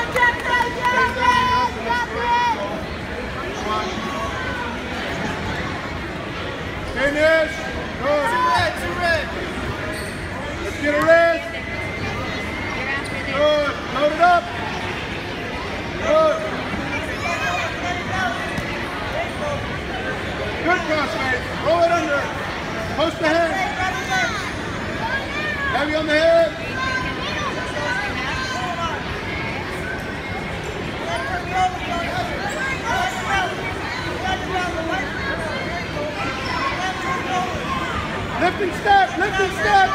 Finish. Good. Two red. Let's get a rest. Good. Load it up. Good. Good crossface. Roll it under. Post the head. Heavy on the head. Lift and step, lift and step.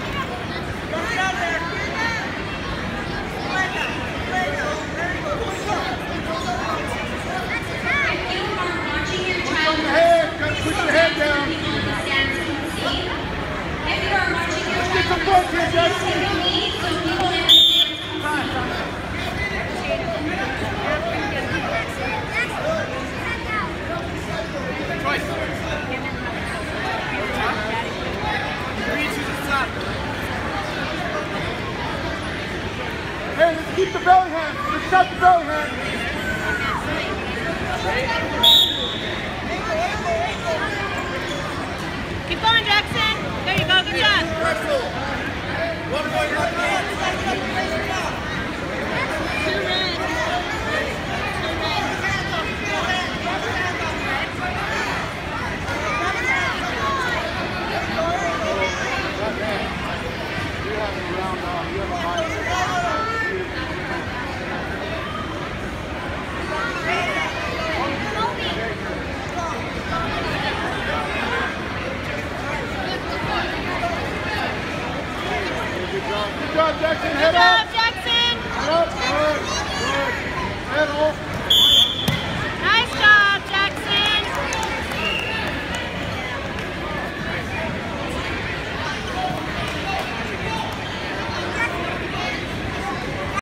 Push on the head, push your head down. Let's get some points here, Jackson. Hey, let's keep the belly hand. Let's stop the belly hand. Keep going, Jackson. There you go. Good job.